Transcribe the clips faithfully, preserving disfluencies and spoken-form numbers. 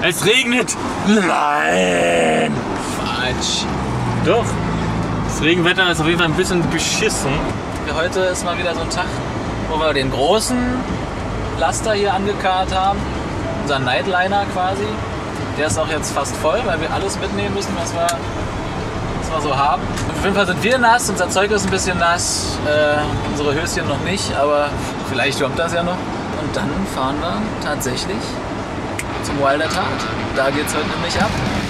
Es regnet! Nein! Quatsch. Doch. Das Regenwetter ist auf jeden Fall ein bisschen beschissen. Heute ist mal wieder so ein Tag, wo wir den großen Laster hier angekarrt haben. Unser Nightliner quasi. Der ist auch jetzt fast voll, weil wir alles mitnehmen müssen, was wir, was wir so haben. Auf jeden Fall sind wir nass, unser Zeug ist ein bisschen nass, äh, unsere Höschen noch nicht, aber vielleicht kommt das ja noch. Und dann fahren wir tatsächlich zum Wilder Tat. Da geht's heute nämlich ab.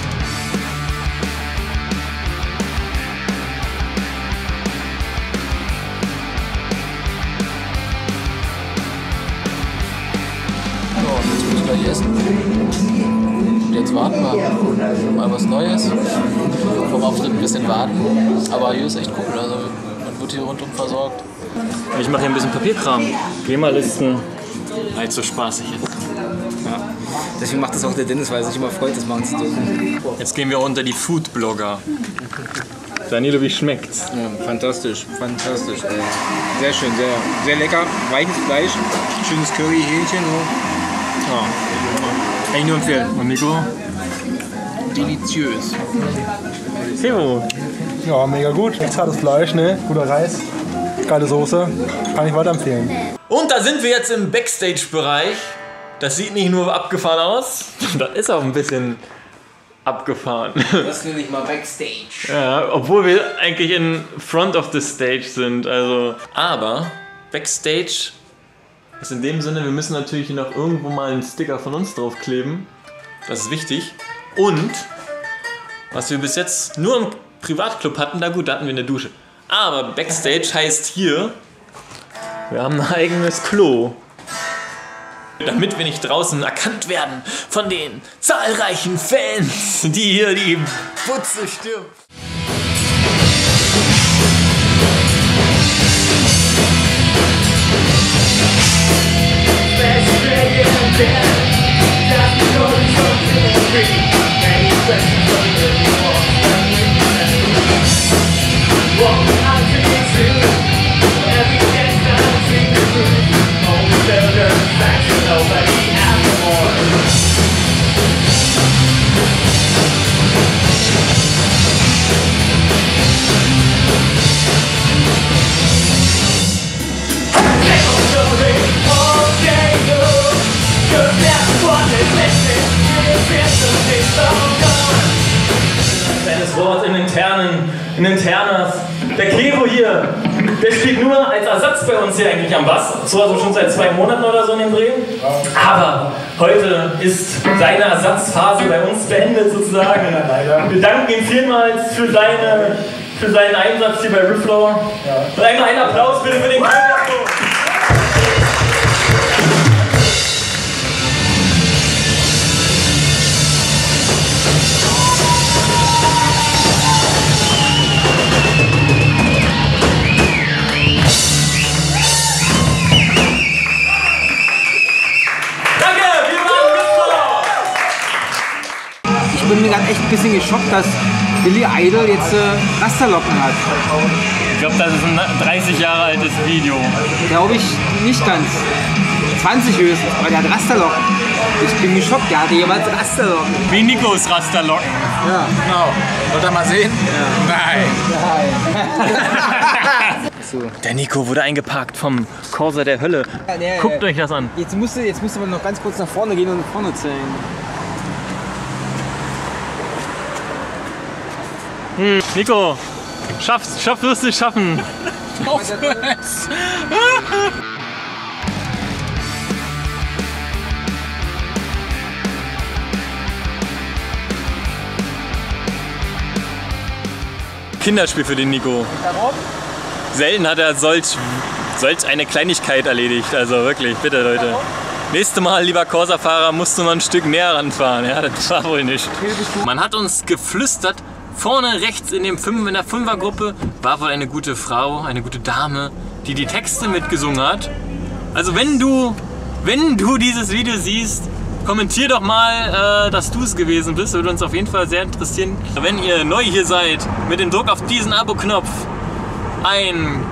So, und jetzt muss ich gleich essen. Und jetzt warten wir. Mal was Neues. Vom Auftritt ein bisschen warten. Aber hier ist echt cool. Also man wird hier rundum versorgt. Ich mache hier ein bisschen Papierkram. GEMA-Listen. Weil es so spaßig ist. Ja. Deswegen macht das auch der Dennis, weil er sich immer freut, das machen zu dürfen. Jetzt gehen wir unter die Food-Blogger. Danilo, wie schmeckt's? Ja, fantastisch, fantastisch. Ey. Sehr schön, sehr, sehr lecker. Weiches Fleisch, schönes Curry, Hähnchen. So. Ja. Kann ich nur empfehlen. Und Nico? Deliziös. Theo. Ja, mega gut. Zartes Fleisch, ne? Guter Reis, geile Soße. Kann ich weiterempfehlen. Und da sind wir jetzt im Backstage-Bereich. Das sieht nicht nur abgefahren aus, das ist auch ein bisschen abgefahren. Das nenne ich mal Backstage. Ja, obwohl wir eigentlich in front of the stage sind. Also. Aber Backstage ist in dem Sinne, wir müssen natürlich noch irgendwo mal einen Sticker von uns draufkleben. Das ist wichtig. Und was wir bis jetzt nur im Privatclub hatten, na gut, da hatten wir eine Dusche. Aber Backstage heißt hier, wir haben ein eigenes Klo. Damit wir nicht draußen erkannt werden von den zahlreichen Fans, die hier die Putze stirbt. Kleines Wort in internen, in internas. Der Kevo hier, der spielt nur als Ersatz bei uns hier eigentlich am Bass. So also schon seit zwei Monaten oder so in dem Dreh. Aber heute ist seine Ersatzphase bei uns beendet sozusagen. Wir danken ihm vielmals für, seine, für seinen Einsatz hier bei Rifflow. Und einmal einen Applaus bitte für den Kevo. Ich bin mir gerade echt ein bisschen geschockt, dass Billy Idol jetzt äh, Rasterlocken hat. Ich glaube, das ist ein dreißig Jahre altes Video. Glaube ich nicht ganz. zwanzig höchstens, aber der hat Rasterlocken. Ich bin geschockt, der hatte jemals Rasterlocken. Wie Nikos Rasterlocken. Ja. Genau. Wollt ihr mal sehen? Ja. Nein. So. Der Nico wurde eingepackt vom Corsa der Hölle. Ja, der, Guckt äh, euch das an. Jetzt musst, du, jetzt musst du mal noch ganz kurz nach vorne gehen und nach vorne zählen. Hm, Nico, schaffst, schaff, wirst du es schaffen. Kinderspiel für den Nico. Warum? Selten hat er solch, solch eine Kleinigkeit erledigt. Also wirklich, bitte Leute. Warum? Nächstes Mal, lieber Corsa-Fahrer, musst du noch ein Stück näher ranfahren. Ja, das war wohl nicht. Man hat uns geflüstert, vorne rechts in, dem Fünf, in der Fünfergruppe war wohl eine gute Frau, eine gute Dame, die die Texte mitgesungen hat. Also wenn du, wenn du dieses Video siehst, kommentier doch mal, äh, dass du es gewesen bist. Würde uns auf jeden Fall sehr interessieren. Wenn ihr neu hier seid, mit dem Druck auf diesen Abo-Knopf ein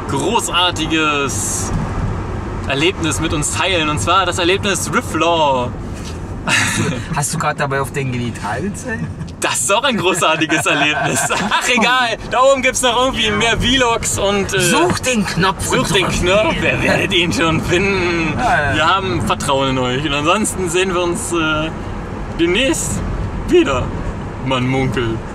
großartiges Erlebnis mit uns teilen. Und zwar das Erlebnis Rifflow. Hast du gerade dabei auf den Genitalien gezählt? Das ist auch ein großartiges Erlebnis. Ach egal, da oben gibt es noch irgendwie mehr Vlogs und... Äh, Such den Knopf. Sucht den Knopf, wer werdet ihn schon finden. Ja, ja. Wir haben Vertrauen in euch. Und ansonsten sehen wir uns äh, demnächst wieder. Man munkelt.